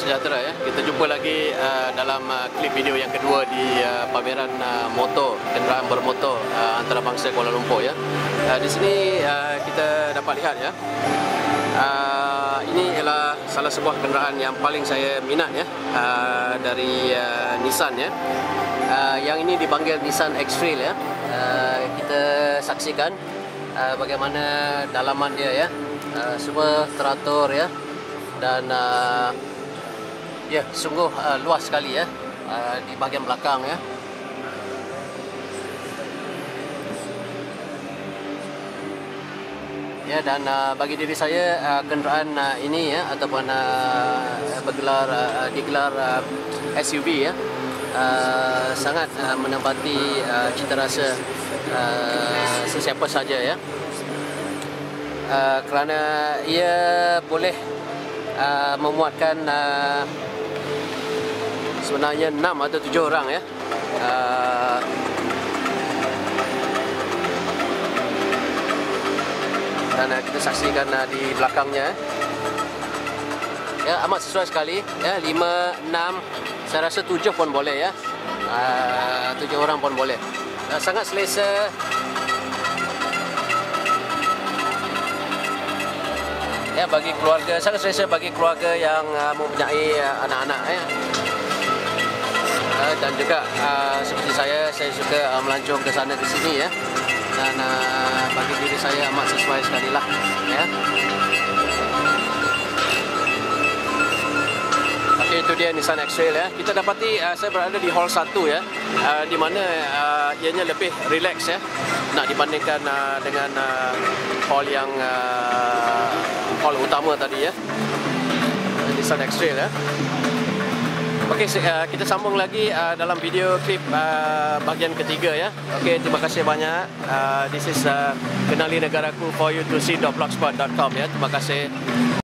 sejahtera ya. Kita jumpa lagi dalam klip video yang kedua di pameran motor, kenderaan bermotor antarabangsa Kuala Lumpur ya. Di sini kita dapat lihat ya. Ini ialah salah sebuah kenderaan yang paling saya minat ya, dari Nissan ya. Yang ini dipanggil Nissan X-Trail ya. Kita saksikan bagaimana dalaman dia ya. Semua teratur ya. Dan ya, sungguh luas sekali ya di bahagian belakang ya. Ya, dan bagi diri saya kenderaan ini ya, ataupun digelar SUV ya, sangat menempati cita rasa sesiapa saja ya. Kerana ia boleh memuatkan sebenarnya 6 atau 7 orang ya. Dan kita saksikan di belakangnya ya, amat sesuai sekali ya. 5, 6, saya rasa 7 pun boleh ya. 7 orang pun boleh. Sangat selesa. Ya, bagi keluarga, sangat selesa bagi keluarga yang mempunyai anak-anak ya. Dan juga seperti saya suka melancong ke sana ke sini ya. Dan bagi diri saya amat sesuai sekali lah ya. Okey, itu dia Nissan X-Trail ya. Kita dapati saya berada di hall 1 ya, di mana ianya lebih relax ya, nak dibandingkan dengan hall yang hall utama tadi ya, Nissan X-Trail ya. Okey, kita sambung lagi dalam video klip bahagian ketiga ya. Okey, terima kasih banyak. This is kenali negaraku for you to see.blogspot.com ya. Terima kasih.